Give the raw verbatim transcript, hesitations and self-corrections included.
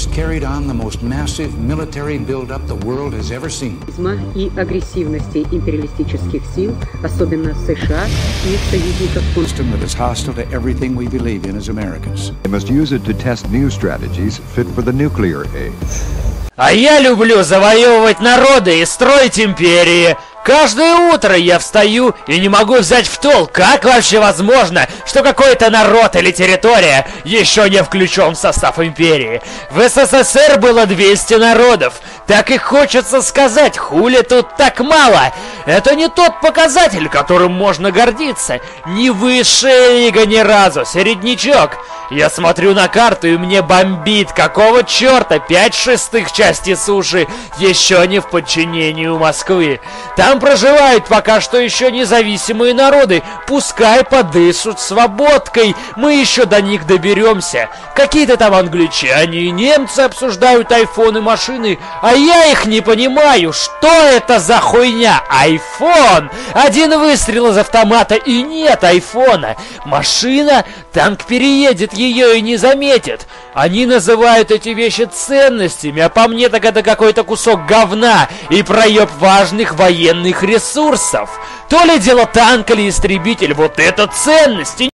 carried on the most massive military build-up the world has ever seen. И агрессивности империалистических сил, особенно США и их союзников. System that is hostile to everything we believe in as Americans. They must use it to test new strategies fit for the nuclear age. А я люблю завоевывать народы и строить империи. Каждое утро я встаю и не могу взять в толк, как вообще возможно, что какой-то народ или территория еще не включен в состав империи. В СССР было двести народов. Так и хочется сказать, хули тут так мало. Это не тот показатель, которым можно гордиться. Не высшая лига ни разу, середнячок. Я смотрю на карту и мне бомбит. Какого черта пять шестых части суши еще не в подчинении у Москвы. Там проживают пока что еще независимые народы. Пускай подышут свободкой. Мы еще до них доберемся. Какие-то там англичане и немцы обсуждают айфоны, машины. А я их не понимаю. Что это за хуйня? Айфон! Один выстрел из автомата и нет айфона. Машина? Танк переедет ее и не заметит. Они называют эти вещи ценностями, а по мне так это какой-то кусок говна и проеб важных военных ресурсов. То ли дело танк или истребитель, вот это ценности.